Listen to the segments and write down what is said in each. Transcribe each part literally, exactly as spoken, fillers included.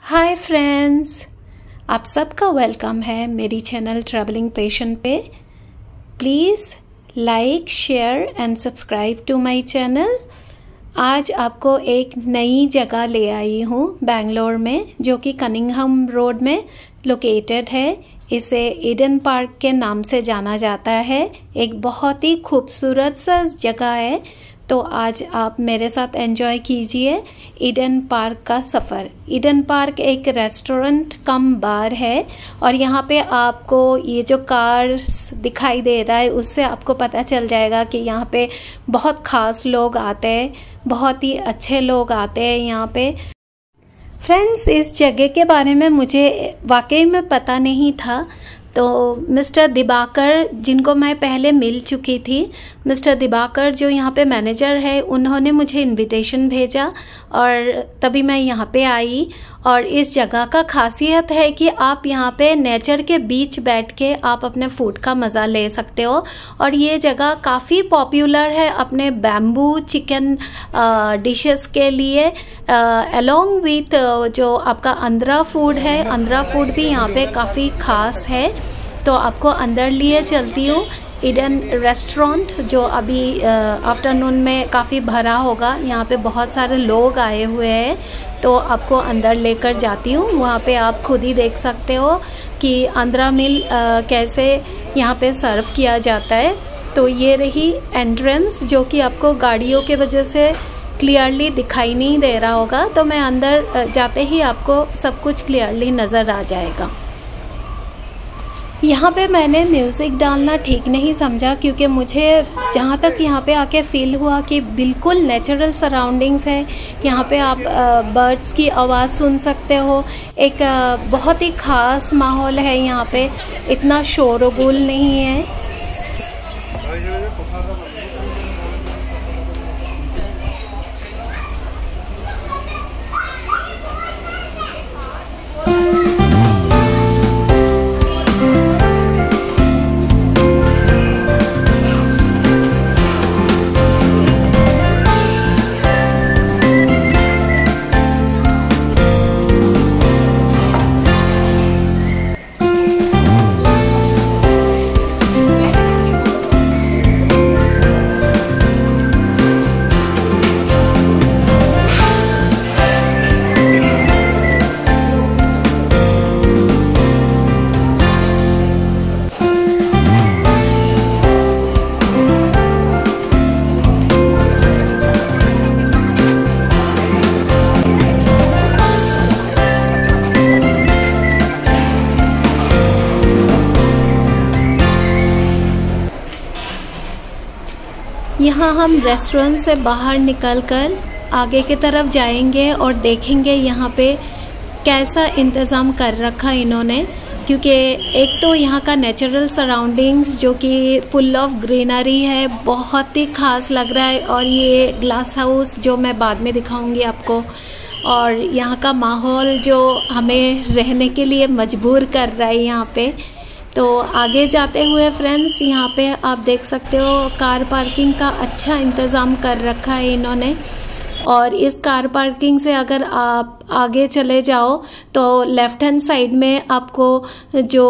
Hi friends, आप सबका welcome है मेरी चैनल ट्रैवलिंग पेशेंट पे। Please like, share and subscribe to my channel. आज आपको एक नई जगह ले आई हूँ बेंगलोर में, जो कि कनिंघम रोड में लोकेटेड है। इसे ईडन पार्क के नाम से जाना जाता है। एक बहुत ही खूबसूरत सा जगह है, तो आज आप मेरे साथ एंजॉय कीजिए ईडन पार्क का सफ़र। ईडन पार्क एक रेस्टोरेंट कम बार है और यहाँ पे आपको ये जो कार्स दिखाई दे रहा है उससे आपको पता चल जाएगा कि यहाँ पे बहुत ख़ास लोग आते हैं, बहुत ही अच्छे लोग आते हैं यहाँ पे। फ्रेंड्स, इस जगह के बारे में मुझे वाकई में पता नहीं था, तो मिस्टर दिबाकर, जिनको मैं पहले मिल चुकी थी, मिस्टर दिबाकर जो यहाँ पे मैनेजर है, उन्होंने मुझे इनविटेशन भेजा और तभी मैं यहाँ पे आई। और इस जगह का खासियत है कि आप यहाँ पे नेचर के बीच बैठ के आप अपने फूड का मज़ा ले सकते हो। और ये जगह काफ़ी पॉपुलर है अपने बैम्बू चिकन डिशेस के लिए, अलोंग विथ जो आपका आंध्रा फूड है। आंध्रा फूड भी यहाँ पे काफ़ी ख़ास है। तो आपको अंदर लिए चलती हूँ ईडन रेस्टोरेंट, जो अभी आफ्टरनून में काफ़ी भरा होगा। यहाँ पे बहुत सारे लोग आए हुए हैं, तो आपको अंदर लेकर जाती हूँ। वहाँ पे आप खुद ही देख सकते हो कि आंध्रा मील कैसे यहाँ पे सर्व किया जाता है। तो ये रही एंट्रेंस, जो कि आपको गाड़ियों के वजह से क्लियरली दिखाई नहीं दे रहा होगा, तो मैं अंदर जाते ही आपको सब कुछ क्लियरली नज़र आ जाएगा। यहाँ पे मैंने म्यूज़िक डालना ठीक नहीं समझा, क्योंकि मुझे जहाँ तक यहाँ पे आके फील हुआ कि बिल्कुल नेचुरल सराउंडिंग्स है। यहाँ पे आप बर्ड्स की आवाज़ सुन सकते हो। एक बहुत ही ख़ास माहौल है यहाँ पे, इतना शोरगुल नहीं है। यहाँ हम रेस्टोरेंट से बाहर निकलकर आगे की तरफ जाएंगे और देखेंगे यहाँ पे कैसा इंतज़ाम कर रखा इन्होंने। क्योंकि एक तो यहाँ का नेचुरल सराउंडिंग्स जो कि फुल ऑफ ग्रीनरी है, बहुत ही ख़ास लग रहा है। और ये ग्लास हाउस जो मैं बाद में दिखाऊंगी आपको, और यहाँ का माहौल जो हमें रहने के लिए मजबूर कर रहा है यहाँ पे। तो आगे जाते हुए फ्रेंड्स, यहाँ पे आप देख सकते हो कार पार्किंग का अच्छा इंतज़ाम कर रखा है इन्होंने। और इस कार पार्किंग से अगर आप आगे चले जाओ तो लेफ्ट हैंड साइड में आपको जो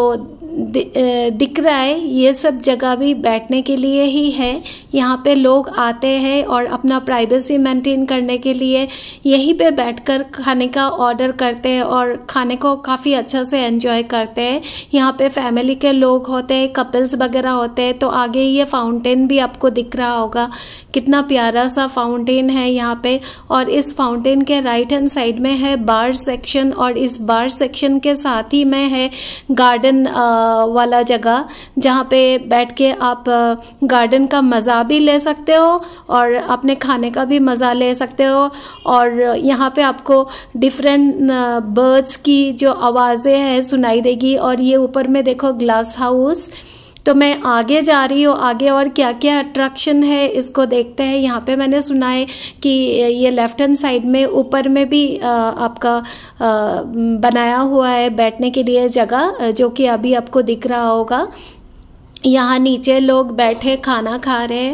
दिख रहा है, ये सब जगह भी बैठने के लिए ही है। यहाँ पे लोग आते हैं और अपना प्राइवेसी मेंटेन करने के लिए यहीं पे बैठकर खाने का ऑर्डर करते हैं और खाने को काफ़ी अच्छा से एंजॉय करते हैं। यहाँ पे फैमिली के लोग होते हैं, कपल्स वगैरह होते हैं। तो आगे ये फाउंटेन भी आपको दिख रहा होगा, कितना प्यारा सा फाउंटेन है यहाँ पे। और इस फाउंटेन के राइट हैंड साइड में है बार सेक्शन, और इस बार सेक्शन के साथ ही में है गार्डन वाला जगह, जहाँ पे बैठ के आप गार्डन का मज़ा भी ले सकते हो और अपने खाने का भी मज़ा ले सकते हो। और यहाँ पे आपको डिफरेंट बर्ड्स की जो आवाज़ें हैं सुनाई देगी। और ये ऊपर में देखो ग्लास हाउस। तो मैं आगे जा रही हूँ, आगे और क्या क्या अट्रैक्शन है इसको देखते हैं। यहाँ पे मैंने सुना है कि ये लेफ्ट हैंड साइड में ऊपर में भी आ, आपका आ, बनाया हुआ है बैठने के लिए जगह, जो कि अभी आपको दिख रहा होगा। यहाँ नीचे लोग बैठे खाना खा रहे हैं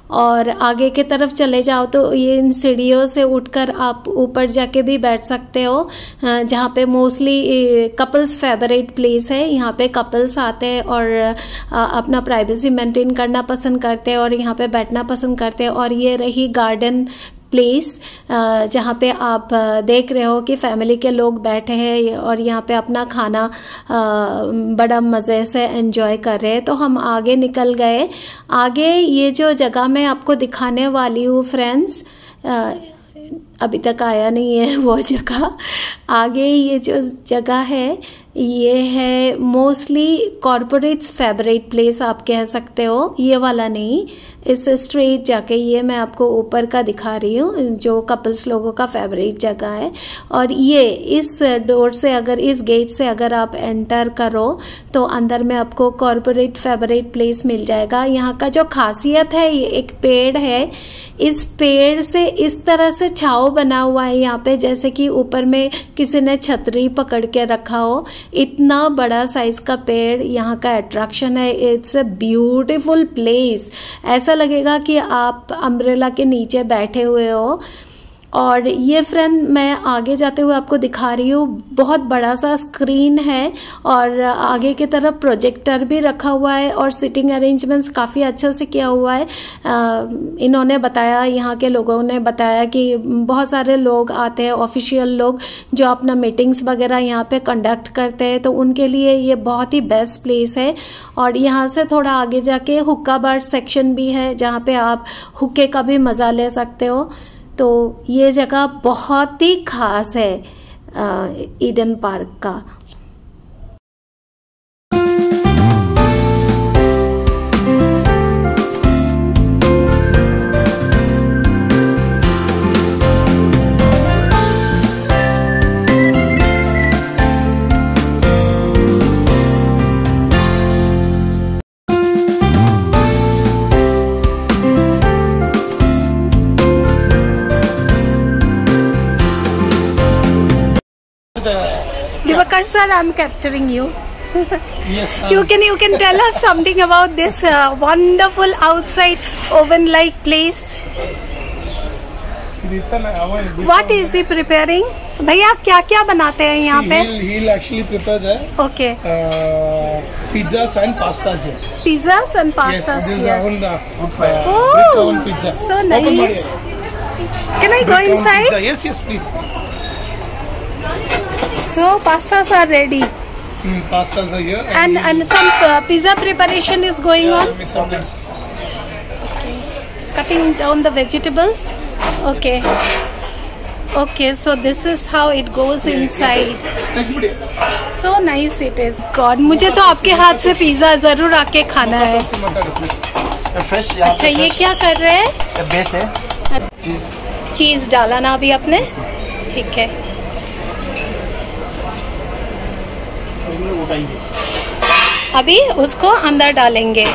और आगे की तरफ चले जाओ तो ये इन सीढ़ियों से उठकर आप ऊपर जाके भी बैठ सकते हो, जहाँ पे मोस्टली कपल्स फेवरेट प्लेस है। यहाँ पे कपल्स आते हैं और अपना प्राइवेसी मेंटेन करना पसंद करते हैं और यहाँ पे बैठना पसंद करते हैं। और ये रही गार्डन प्लेस, जहाँ पे आप देख रहे हो कि फैमिली के लोग बैठे हैं और यहाँ पे अपना खाना बड़ा मज़े से एंजॉय कर रहे हैं। तो हम आगे निकल गए। आगे ये जो जगह मैं आपको दिखाने वाली हूँ फ्रेंड्स, अभी तक आया नहीं है वो जगह। आगे ये जो जगह है ये है मोस्टली कॉरपोरेट्स फेवरेट प्लेस आप कह सकते हो, ये वाला नहीं। इस स्ट्रीट जाके ये मैं आपको ऊपर का दिखा रही हूँ जो कपल्स लोगों का फेवरेट जगह है। और ये इस डोर से, अगर इस गेट से अगर आप एंटर करो तो अंदर में आपको कॉरपोरेट फेवरेट प्लेस मिल जाएगा। यहाँ का जो खासियत है, ये एक पेड़ है, इस पेड़ से इस तरह से छाव बना हुआ है यहाँ पे, जैसे कि ऊपर में किसी ने छतरी पकड़ के रखा हो। इतना बड़ा साइज का पेड़ यहाँ का अट्रैक्शन है। इट्स अ ब्यूटीफुल प्लेस, ऐसा लगेगा कि आप अम्ब्रेला के नीचे बैठे हुए हो। और ये फ्रेंड मैं आगे जाते हुए आपको दिखा रही हूँ, बहुत बड़ा सा स्क्रीन है और आगे की तरफ प्रोजेक्टर भी रखा हुआ है और सिटिंग अरेंजमेंट्स काफ़ी अच्छे से किया हुआ है। आ, इन्होंने बताया, यहाँ के लोगों ने बताया कि बहुत सारे लोग आते हैं, ऑफिशियल लोग जो अपना मीटिंग्स वगैरह यहाँ पे कंडक्ट करते हैं, तो उनके लिए ये बहुत ही बेस्ट प्लेस है। और यहाँ से थोड़ा आगे जाके हुक्का बार सेक्शन भी है, जहाँ पे आप हुक्के का भी मज़ा ले सकते हो। तो ये जगह बहुत ही खास है ईडन पार्क का। Divakar sir, I'm capturing you. Yes. Um, you can you can tell us something about this uh, wonderful outside oven-like place. What is he preparing? भैया आप क्या क्या बनाते हैं यहाँ पे? He'll, he'll actually prepare the okay. uh, pizzas and pastas here. Pizzas and pastas yes, this here. Is oven, uh, uh, oh, brick oven pizza. So nice. Can I brick go inside? Pizza. Yes, yes, please. So pastas are ready. Mm, pastas are here. And and, and some uh, pizza preparation is going yeah, on. Some okay. Cutting down the vegetables. Okay. Okay. So this is how it goes yeah, inside. Yes. So nice it is. God, मुझे तो आपके हाथ से pizza जरूर आके खाना है। Fresh. अच्छा ये क्या कर रहे हैं? बेस है। चीज। चीज डाला ना अभी आपने? ठीक है। अभी उसको अंदर डालेंगे।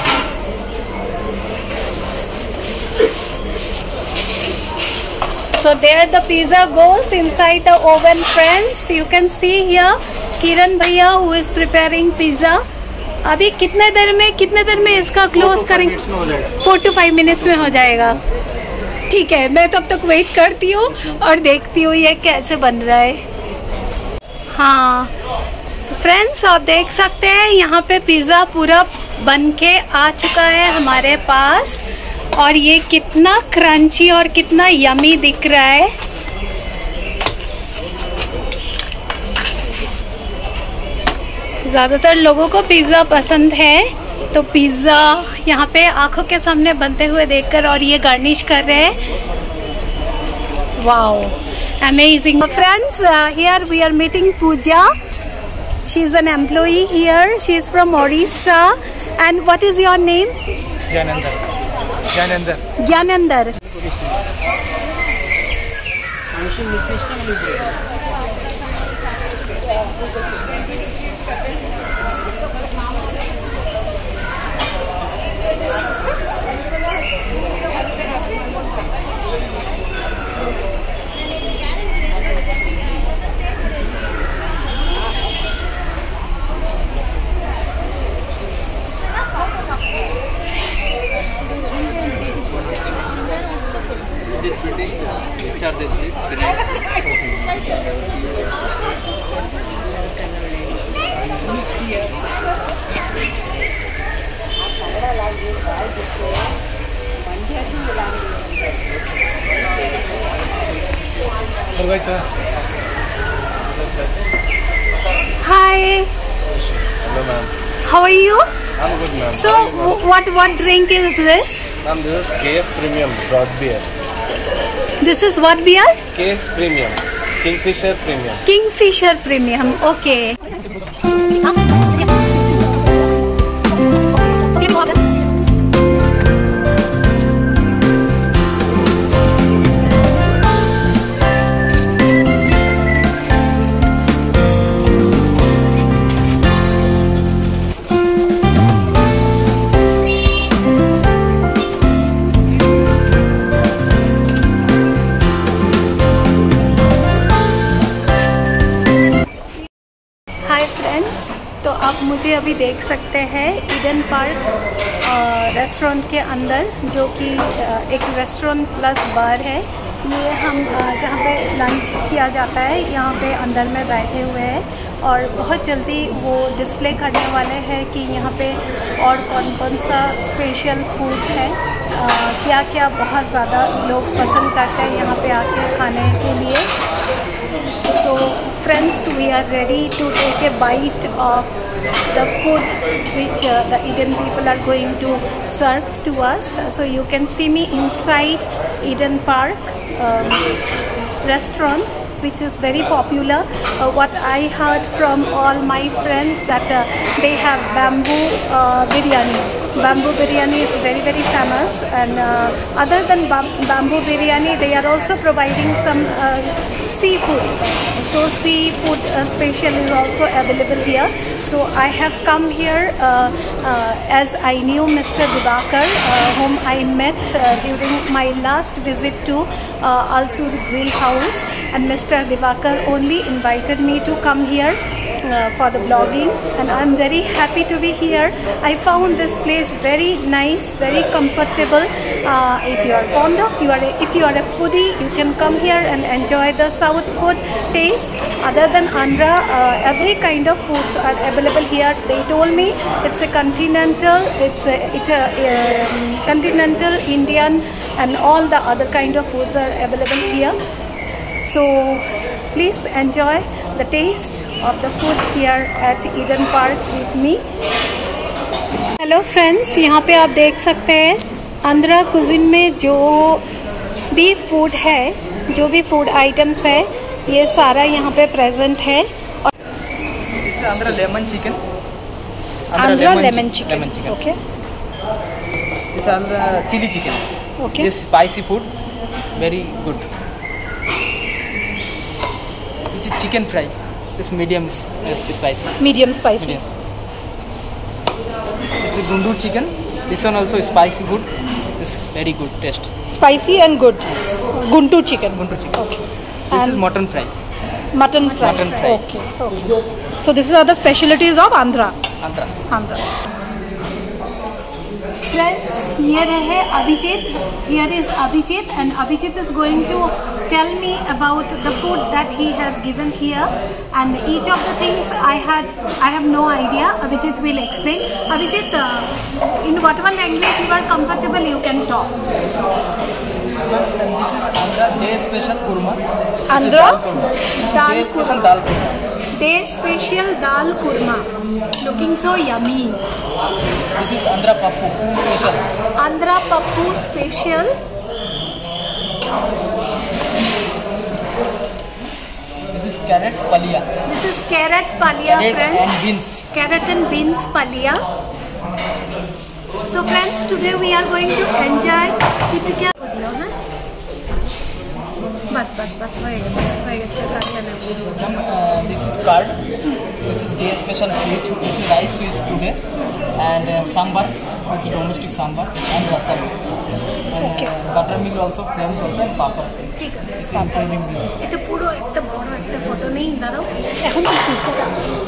So there the pizza goes inside the oven, friends. You can see here Kiran भैया who is preparing pizza. अभी कितने देर में कितने देर में इसका क्लोज करेंगे? फोर टू फाइव मिनट्स में हो जाएगा। ठीक है, मैं तब तक वेट करती हूँ और देखती हूँ ये कैसे बन रहा है। हाँ फ्रेंड्स, आप देख सकते हैं यहाँ पे पिज्जा पूरा बन के आ चुका है हमारे पास और ये कितना क्रंची और कितना यमी दिख रहा है। ज्यादातर लोगों को पिज्जा पसंद है, तो पिज्जा यहाँ पे आंखों के सामने बनते हुए देखकर और ये गार्निश कर रहे हैं। Wow, amazing friends. Here we are meeting Pooja. She is an employee here. She is from Orissa. And what is your name? Gyanandar. Gyanandar. Gyanandar. Hi. Hello, ma'am. How are you? I'm good, ma'am. So, w- what what drink is this? Ma'am, this is K F Premium Broad Beer. This is what beer? K F Premium. Kingfisher Premium. Kingfisher Premium. Okay. Hi friends, तो आप मुझे अभी देख सकते हैं Eden park restaurant के अंदर, जो कि एक रेस्टोरेंट प्लस बार है। ये हम जहाँ पे लंच किया जाता है, यहाँ पे अंदर में बैठे हुए हैं और बहुत जल्दी वो डिस्प्ले करने वाले हैं कि यहाँ पे और कौन कौन सा स्पेशल फूड है, आ, क्या क्या बहुत ज़्यादा लोग पसंद करते हैं यहाँ पे आके खाने के लिए। So friends, we are ready to take a bite of the food which uh, the Eden people are going to serve to us. So you can see me inside Eden Park um, restaurant, which is very popular. Uh, what I heard from all my friends that uh, they have bamboo uh, biryani. Bamboo biryani is very very famous, and uh, other than bam bamboo biryani, they are also providing some uh, seafood. So seafood uh, special is also available here. So I have come here uh, uh, as I knew Mister Divakar, uh, whom I met uh, during my last visit to uh, Alsur Grill House, and Mister Divakar only invited me to come here uh, for the blogging, and I'm very happy to be here. I found this place very nice, very comfortable. Uh, if you are fond of, you are a, if you are a foodie, you can come here and enjoy the South food taste. Other than Andhra, uh, every kind of foods are available here. They told me it's a continental, it's a, it's a um, continental Indian, and all the other kind of foods are available here. So please enjoy the taste of the food here at Eden Park with me. Hello friends, यहाँ पे आप देख सकते हैं Andhra cuisine में जो भी food है, जो भी फूड आइटम्स है, ये सारा यहाँ पे प्रेजेंट है। और This is Andhra lemon chicken. Andhra lemon chicken, Lemon chicken. Okay This is Andhra chili chicken. Okay. This spicy food is very good. This is chicken fry. This medium is spicy. Medium spicy. Medium. This is gundur chicken. This one also is spicy food. This very good taste. Spicy and good Guntur chicken. Guntur chicken. Okay. This And is mutton fry. Mutton fry. Mutton fry. Okay okay. So this is are the specialties of Andhra. Andhra. Andhra. Friends, here है Abhijit. Here is Abhijit, and Abhijit is going to tell me about the food that he has given here, and each of the things I had I have no idea. Abhijit will explain. Abhijit, uh, in whatever language you are comfortable, you can talk. This is Andhra day special kurma. Andhra This is day special dal kurma. Day special dal kurma. Looking so yummy. This is Andhra pappu special. Andhra pappu special. This is carrot palia. This is carrot palia, Carrot friends. and beans. Carrot and beans palia. So friends, today we are going to enjoy typical. बस बस बस हो गया हो गया। This is curd. This is day special sweet. This is rice sweet today, and uh, sambar. This is domestic sambar and rasam. And Okay. uh, buttermilk also, frames also, and papad. ঠিক আছে। This is including this. এটা পুরো একটা বড় একটা photo নেই, দাঁড়াও এখন তো পিজ্জা।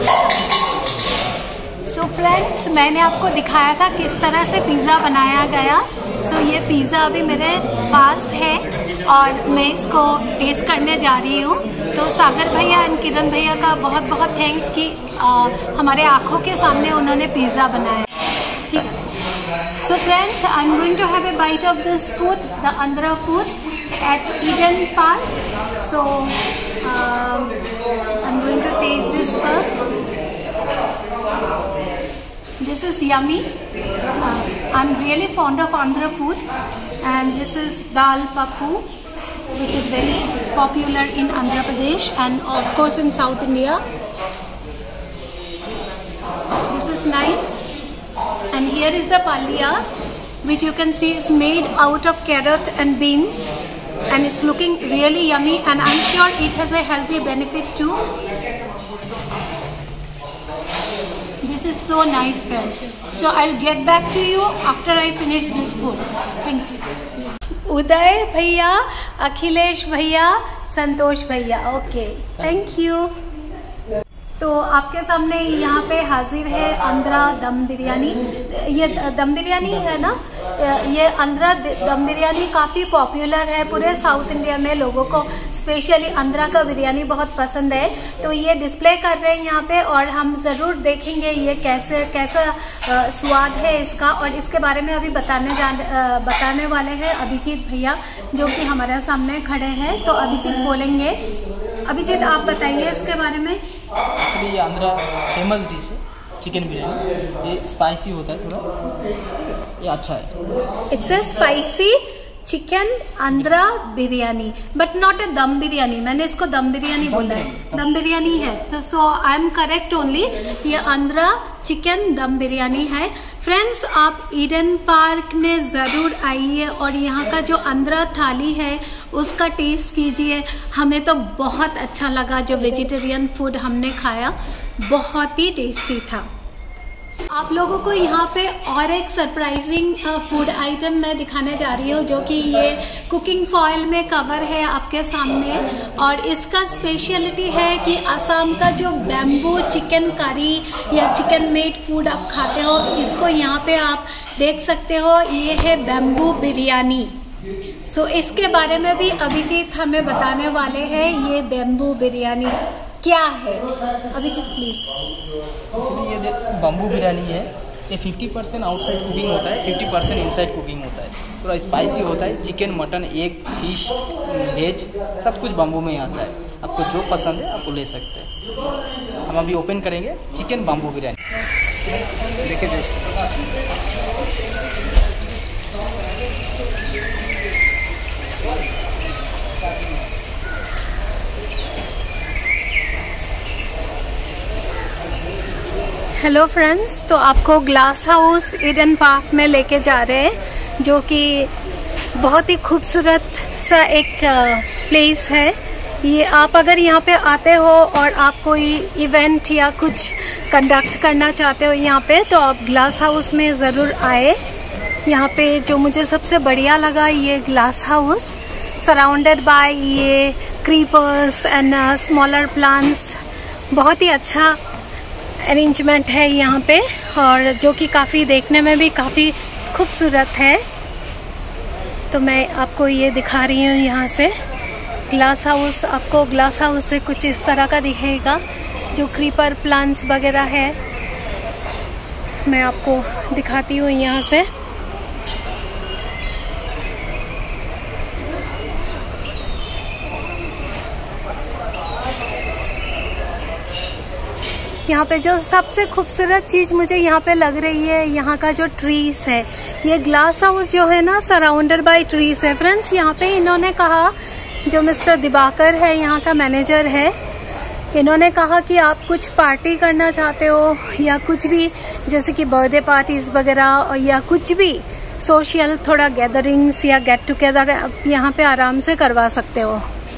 सो फ्रेंड्स, मैंने आपको दिखाया था किस तरह से पिज़्ज़ा बनाया गया। सो so, ये पिज़्ज़ा अभी मेरे पास है और मैं इसको टेस्ट करने जा रही हूँ। तो सागर भैया एंड किरण भैया का बहुत बहुत थैंक्स कि आ, हमारे आँखों के सामने उन्होंने पिज़्ज़ा बनाया। ठीक है। So friends, I am going to have a bite of this food, the Andhra food at Eden Park. So um, I'm going to taste this first. This is yummy. Uh, I'm really fond of Andhra food, and this is dal pappu, which is very popular in Andhra Pradesh and of course in South India. This is nice. And here is the palia, which you can see is made out of carrot and beans, and it's looking really yummy, and I'm sure it has a healthy benefit too. This is so nice, friends. So I'll get back to you after I finish this food. Thank you. Uday bhaiya, Akhilesh bhaiya, Santosh bhaiya. Okay, thank you. तो आपके सामने यहाँ पे हाजिर है आंध्रा दम बिरयानी। ये दम बिरयानी है ना, ये आंध्रा दम बिरयानी काफ़ी पॉपुलर है पूरे साउथ इंडिया में। लोगों को स्पेशली आंध्रा का बिरयानी बहुत पसंद है, तो ये डिस्प्ले कर रहे हैं यहाँ पे, और हम ज़रूर देखेंगे ये कैसे कैसा आ, स्वाद है इसका। और इसके बारे में अभी बताने जा आ, बताने वाले हैं अभिजीत भैया, जो कि हमारे सामने खड़े हैं। तो अभिजीत बोलेंगे। अभिजीत, आप बताइए इसके बारे में। एक्चुअली ये आंध्रा फेमस डिश है, चिकन बिरयानी। ये स्पाइसी होता है थोड़ा, ये अच्छा है। It's a spicy chicken Andhra biryani, but not a dum biryani. मैंने इसको दम बिरयानी बोला है, दम बिरयानी है। तो so I am correct only, ये आंध्रा चिकन दम बिरयानी है। फ्रेंड्स, आप ईडन पार्क में जरूर आइए और यहाँ का जो आंध्रा थाली है उसका टेस्ट कीजिए। हमें तो बहुत अच्छा लगा, जो वेजिटेरियन फूड हमने खाया बहुत ही टेस्टी था। आप लोगों को यहाँ पे और एक सरप्राइजिंग फूड आइटम मैं दिखाने जा रही हूँ, जो कि ये कुकिंग फॉयल में कवर है आपके सामने। और इसका स्पेशलिटी है कि असम का जो बैम्बू चिकन करी या चिकन मेड फूड आप खाते हो, इसको यहाँ पे आप देख सकते हो। ये है बैम्बू बिरयानी। सो इसके बारे में भी अभिजीत हमें बताने वाले हैं। ये बैम्बू बिरयानी क्या है, अभिजीत प्लीज। एक्चुअली ये बम्बू बिरयानी है, ये फिफ्टी परसेंट आउटसाइड कुकिंग होता है, फिफ्टी परसेंट इनसाइड कुकिंग होता है। थोड़ा स्पाइसी होता है। Chicken, mutton, egg, fish, veg सब कुछ बम्बू में ही आता है। आपको जो पसंद है आपको ले सकते हैं। हम अभी ओपन करेंगे चिकन बम्बू बिरयानी। देखिए दोस्तों, हेलो फ्रेंड्स, तो आपको ग्लास हाउस ईडन पार्क में लेके जा रहे हैं, जो कि बहुत ही खूबसूरत सा एक प्लेस है। ये आप अगर यहाँ पे आते हो और आप कोई इवेंट या कुछ कंडक्ट करना चाहते हो यहाँ पे, तो आप ग्लास हाउस में ज़रूर आए। यहाँ पे जो मुझे सबसे बढ़िया लगा, ये ग्लास हाउस सराउंडेड बाय ये क्रीपर्स एंड स्मॉलर प्लांट्स। बहुत ही अच्छा अरेंजमेंट है यहाँ पे, और जो कि काफ़ी देखने में भी काफ़ी खूबसूरत है। तो मैं आपको ये दिखा रही हूँ यहाँ से ग्लास हाउस। आपको ग्लास हाउस से कुछ इस तरह का दिखेगा, जो क्रीपर प्लांट्स वगैरह है। मैं आपको दिखाती हूँ यहाँ से। यहाँ पे जो सबसे खूबसूरत चीज मुझे यहाँ पे लग रही है, यहाँ का जो ट्रीज है। ये ग्लास हाउस जो है ना, सराउंडेड बाय ट्रीज है। फ्रेंड्स, यहाँ पे इन्होंने कहा, जो मिस्टर दिवाकर है यहाँ का मैनेजर है, इन्होंने कहा कि आप कुछ पार्टी करना चाहते हो या कुछ भी, जैसे कि बर्थडे पार्टीज वगैरह या कुछ भी सोशल थोड़ा गैदरिंग्स या गेट टुगेदर, आप यहाँ पे आराम से करवा सकते हो।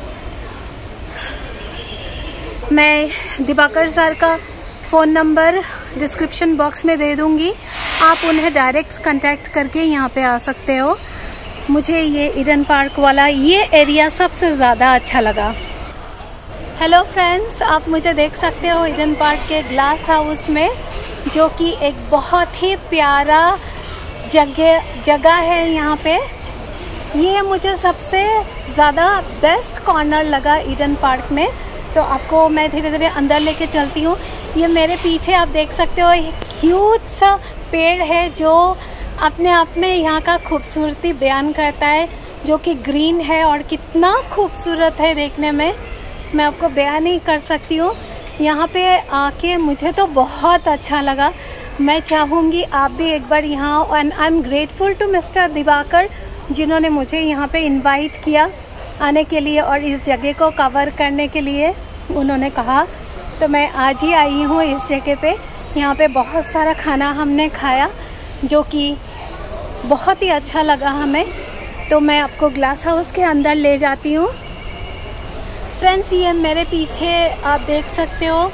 मैं दिवाकर सर का फ़ोन नंबर डिस्क्रिप्शन बॉक्स में दे दूंगी, आप उन्हें डायरेक्ट कांटेक्ट करके यहाँ पे आ सकते हो। मुझे ये ईडन पार्क वाला ये एरिया सबसे ज़्यादा अच्छा लगा। हेलो फ्रेंड्स, आप मुझे देख सकते हो ईडन पार्क के ग्लास हाउस में, जो कि एक बहुत ही प्यारा जगह जगह है यहाँ पे। ये मुझे सबसे ज़्यादा बेस्ट कॉर्नर लगा ईडन पार्क में। तो आपको मैं धीरे धीरे अंदर लेके चलती हूँ। ये मेरे पीछे आप देख सकते हो एक ह्यूज सा पेड़ है, जो अपने आप में यहाँ का खूबसूरती बयान करता है। जो कि ग्रीन है और कितना खूबसूरत है देखने में, मैं आपको बयान नहीं कर सकती हूँ। यहाँ पे आके मुझे तो बहुत अच्छा लगा। मैं चाहूँगी आप भी एक बार यहाँ, and I am grateful to mister Divakar जिन्होंने मुझे यहाँ पे इनवाइट किया आने के लिए और इस जगह को कवर करने के लिए उन्होंने कहा, तो मैं आज ही आई हूँ इस जगह पे। यहाँ पे बहुत सारा खाना हमने खाया जो कि बहुत ही अच्छा लगा हमें। तो मैं आपको ग्लास हाउस के अंदर ले जाती हूँ। फ्रेंड्स, ये मेरे पीछे आप देख सकते हो,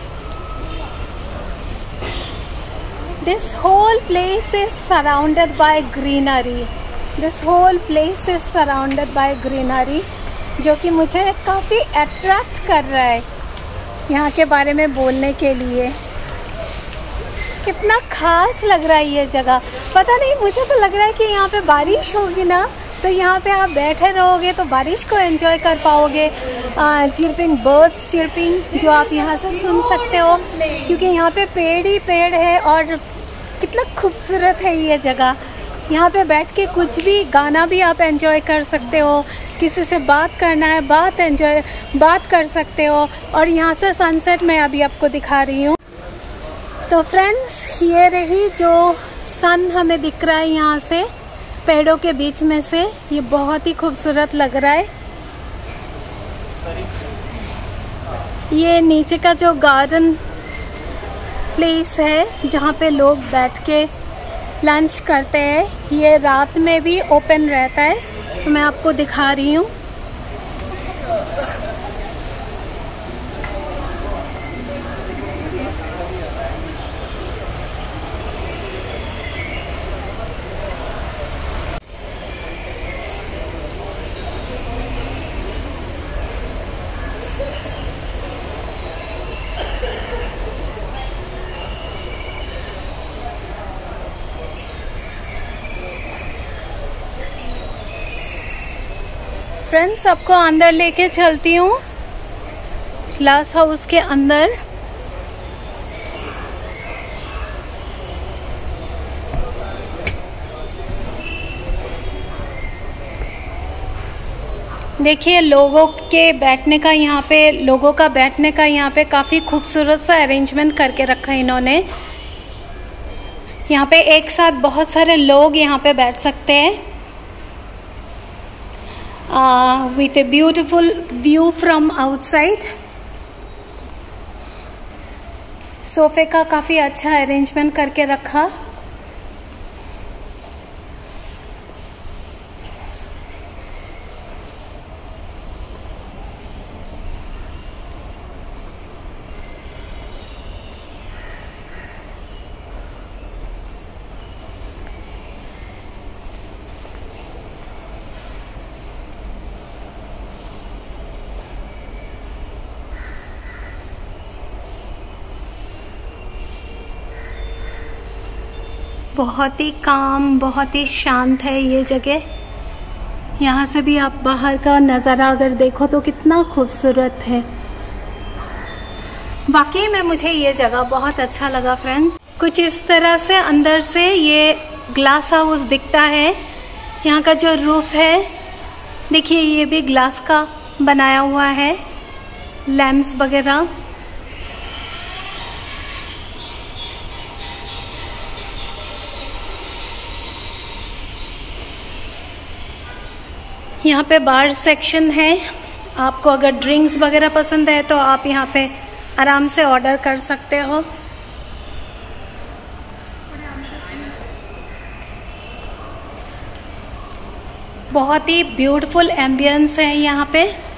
this whole place is surrounded by greenery. This whole place is surrounded by greenery, जो कि मुझे काफ़ी अट्रैक्ट कर रहा है यहाँ के बारे में बोलने के लिए। कितना खास लग रहा है ये जगह। पता नहीं, मुझे तो लग रहा है कि यहाँ पे बारिश होगी ना, तो यहाँ पे आप बैठे रहोगे तो बारिश को एंजॉय कर पाओगे। चिरपिंग बर्ड्स चिरपिंग जो आप यहाँ से सुन सकते हो, क्योंकि यहाँ पे पेड़ ही पेड़ है और कितना खूबसूरत है ये जगह। यहाँ पे बैठ के कुछ भी गाना भी आप एंजॉय कर सकते हो, किसी से बात करना है बात एंजॉय बात कर सकते हो। और यहाँ से सनसेट मैं अभी आपको दिखा रही हूँ। तो फ्रेंड्स, ये रही जो सन हमें दिख रहा है यहाँ से पेड़ों के बीच में से, ये बहुत ही खूबसूरत लग रहा है। ये नीचे का जो गार्डन प्लेस है जहाँ पे लोग बैठ के लंच करते हैं, ये रात में भी ओपन रहता है, तो मैं आपको दिखा रही हूँ। फ्रेंड्स, आपको अंदर लेके चलती हूँ ग्लास हाउस के अंदर। देखिए, लोगों के बैठने का यहाँ पे लोगों का बैठने का यहाँ पे काफी खूबसूरत सा अरेंजमेंट करके रखा है इन्होंने। यहाँ पे एक साथ बहुत सारे लोग यहाँ पे बैठ सकते हैं with a beautiful view from outside. सोफे का काफी अच्छा अरेंजमेंट करके रखा। बहुत ही काम, बहुत ही शांत है ये जगह। यहाँ से भी आप बाहर का नज़ारा अगर देखो तो कितना खूबसूरत है। वाकई में मुझे ये जगह बहुत अच्छा लगा फ्रेंड्स। कुछ इस तरह से अंदर से ये ग्लास हाउस दिखता है। यहाँ का जो रूफ है, देखिए ये भी ग्लास का बनाया हुआ है, लैंप्स वगैरह। यहाँ पे बार सेक्शन है। आपको अगर ड्रिंक्स वगैरह पसंद है तो आप यहाँ पे आराम से ऑर्डर कर सकते हो। बहुत ही ब्यूटीफुल एम्बियंस है यहाँ पे।